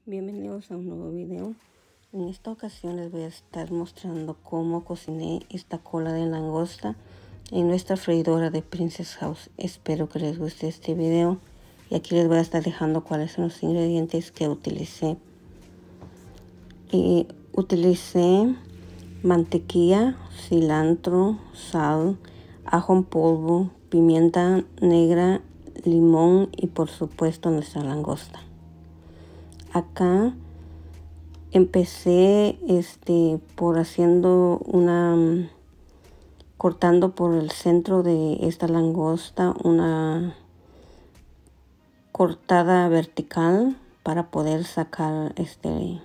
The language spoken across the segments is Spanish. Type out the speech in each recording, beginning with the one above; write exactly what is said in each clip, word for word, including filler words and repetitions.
Bienvenidos a un nuevo video. En esta ocasión les voy a estar mostrando cómo cociné esta cola de langosta en nuestra freidora de Princess House. Espero que les guste este video y aquí les voy a estar dejando cuáles son los ingredientes que utilicé. Y utilicé mantequilla, cilantro, sal, ajo en polvo, pimienta negra, limón y por supuesto nuestra langosta. Acá empecé este por haciendo una cortando por el centro de esta langosta una cortada vertical para poder sacar este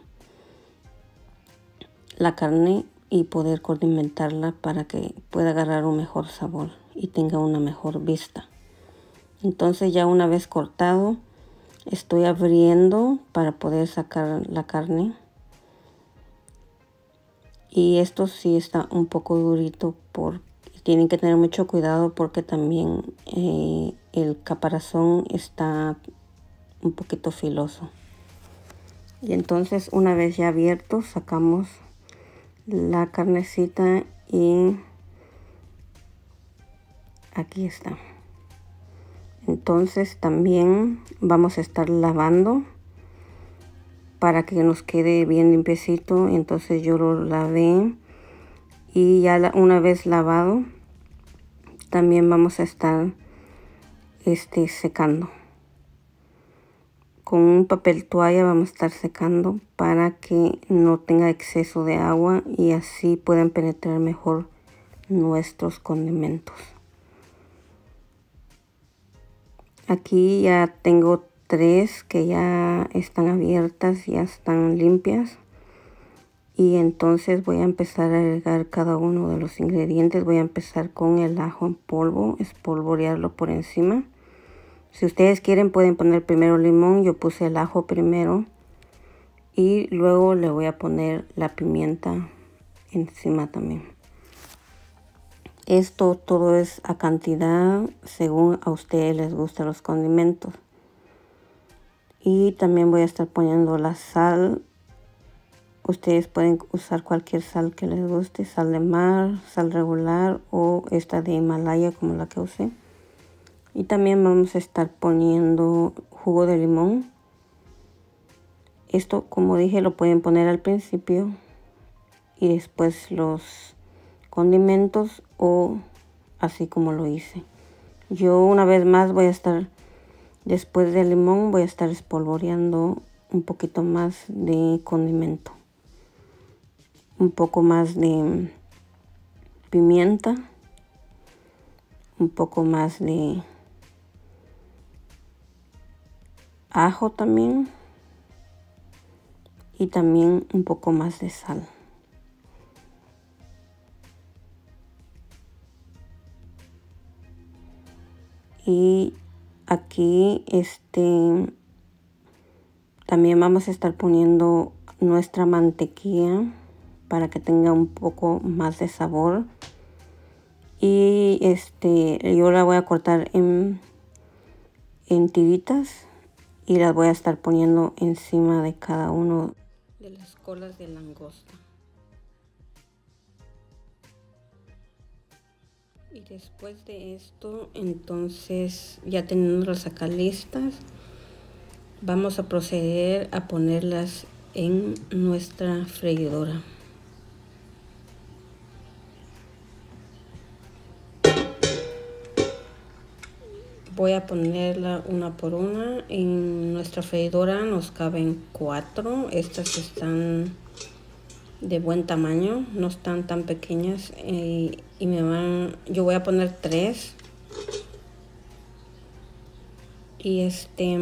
la carne y poder condimentarla para que pueda agarrar un mejor sabor y tenga una mejor vista. Entonces ya una vez cortado, estoy abriendo para poder sacar la carne. Y esto sí está un poco durito, por, tienen que tener mucho cuidado porque también eh, el caparazón está un poquito filoso. Y entonces una vez ya abierto, sacamos la carnecita y aquí está. Entonces también vamos a estar lavando para que nos quede bien limpiecito. Entonces yo lo lavé y ya la, una vez lavado también vamos a estar este secando con un papel toalla. Vamos a estar secando para que no tenga exceso de agua y así puedan penetrar mejor nuestros condimentos. Aquí ya tengo tres que ya están abiertas, ya están limpias. Y entonces voy a empezar a agregar cada uno de los ingredientes. Voy a empezar con el ajo en polvo, espolvorearlo por encima. Si ustedes quieren pueden poner primero limón, yo puse el ajo primero. Y luego le voy a poner la pimienta encima también. Esto todo es a cantidad según a ustedes les gustan los condimentos. Y también voy a estar poniendo la sal. Ustedes pueden usar cualquier sal que les guste. Sal de mar, sal regular o esta de Himalaya como la que usé. Y también vamos a estar poniendo jugo de limón. Esto, como dije, lo pueden poner al principio. Y después los condimentos o así como lo hice. Yo una vez más voy a estar, después del limón, voy a estar espolvoreando un poquito más de condimento. Un poco más de pimienta. Un poco más de ajo también. Y también un poco más de sal. Y aquí este también vamos a estar poniendo nuestra mantequilla para que tenga un poco más de sabor. Y este yo la voy a cortar en, en tiritas y las voy a estar poniendo encima de cada uno de las colas de langosta. Y después de esto, entonces ya teniéndolas acá listas, vamos a proceder a ponerlas en nuestra freidora. Voy a ponerla una por una. En nuestra freidora nos caben cuatro. Estas están de buen tamaño, no están tan pequeñas, eh, y me van, yo voy a poner tres y este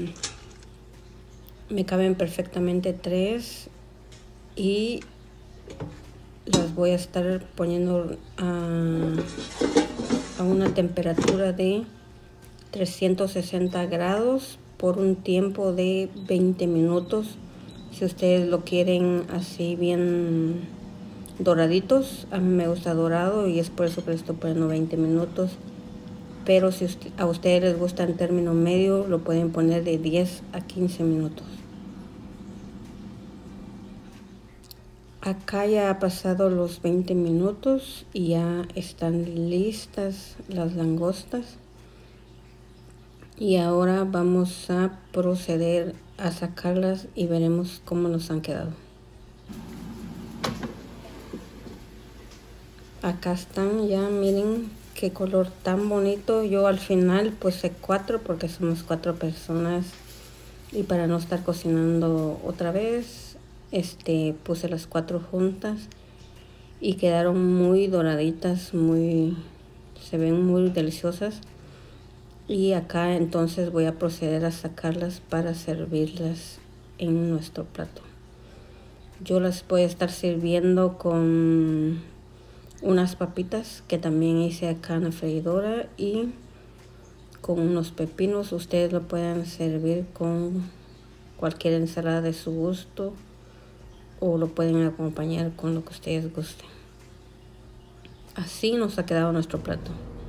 me caben perfectamente tres y las voy a estar poniendo a, a una temperatura de trescientos sesenta grados por un tiempo de veinte minutos. Si ustedes lo quieren así bien doraditos, a mí me gusta dorado y es por eso que le estoy poniendo veinte minutos. Pero si a ustedes les gusta en término medio, lo pueden poner de diez a quince minutos. Acá ya ha pasado los veinte minutos y ya están listas las langostas. Y ahora vamos a proceder a sacarlas y veremos cómo nos han quedado. Acá están ya, miren qué color tan bonito. Yo al final puse cuatro porque somos cuatro personas y para no estar cocinando otra vez, este puse las cuatro juntas y quedaron muy doraditas, muy se ven muy deliciosas. Y acá entonces voy a proceder a sacarlas para servirlas en nuestro plato. Yo las voy a estar sirviendo con unas papitas que también hice acá en la freidora y con unos pepinos. Ustedes lo pueden servir con cualquier ensalada de su gusto o lo pueden acompañar con lo que ustedes gusten. Así nos ha quedado nuestro plato.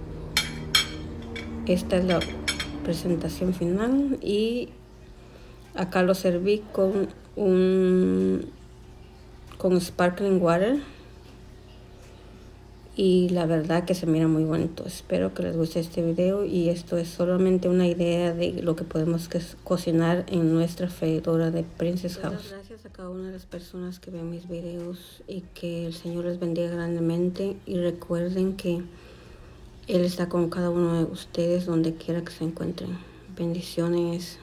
Esta es la presentación final y acá lo serví con un con sparkling water y la verdad que se mira muy bonito. Espero que les guste este video y esto es solamente una idea de lo que podemos cocinar en nuestra freidora de Princess House. Muchas gracias a cada una de las personas que ven mis videos y que el Señor les bendiga grandemente y recuerden que Él está con cada uno de ustedes donde quiera que se encuentren. Bendiciones.